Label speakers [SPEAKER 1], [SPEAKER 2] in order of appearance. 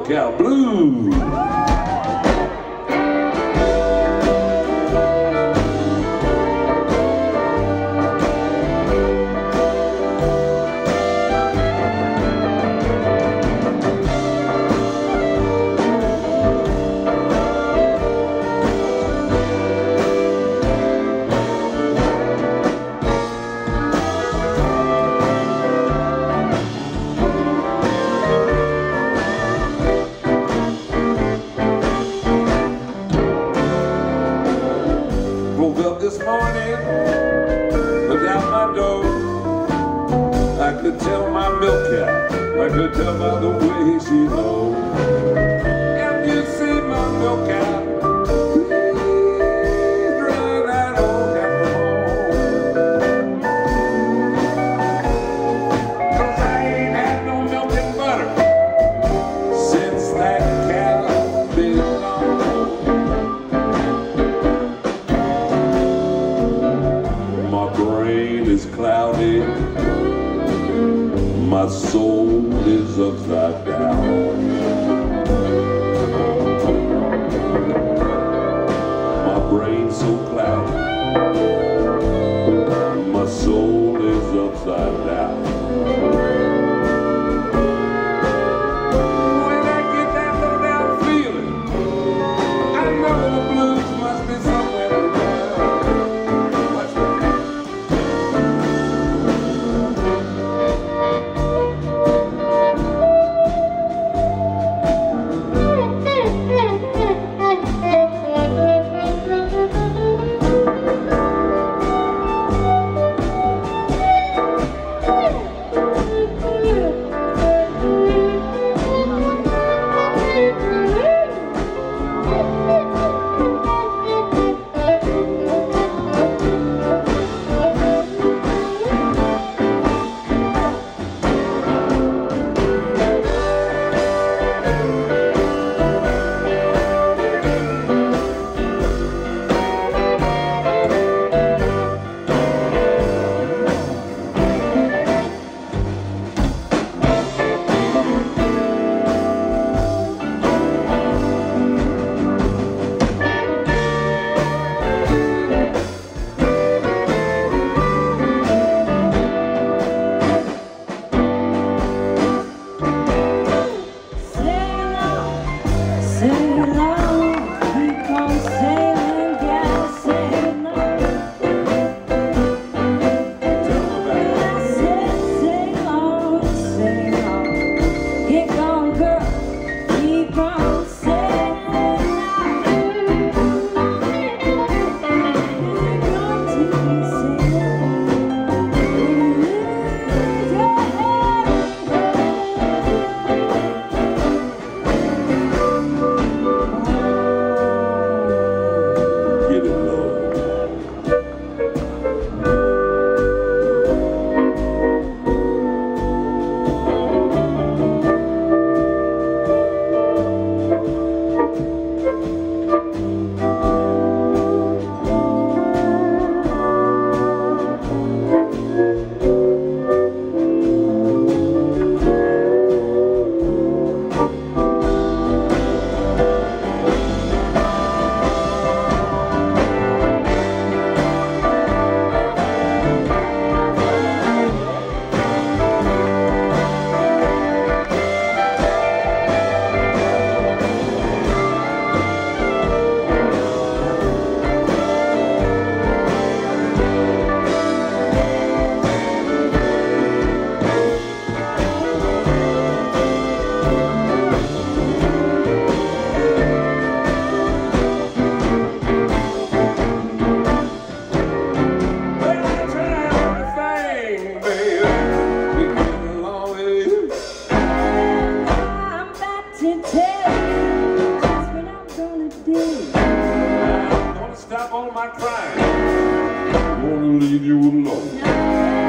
[SPEAKER 1] Cow Blues. Woke up this morning, looked out my door. I could tell my milk cow, I could tell by the way she lowed. Can you see my milk cow? Please drive that old cow home. 'Cause I ain't had no milk and butter since that cow been gone. My brain is cloudy, my soul is upside down. My brain's so cloudy, my soul is upside down. When I get that low down feeling, I know the blues must be somewhere around. What's that?
[SPEAKER 2] Stop all my crying. I'm gonna leave you alone.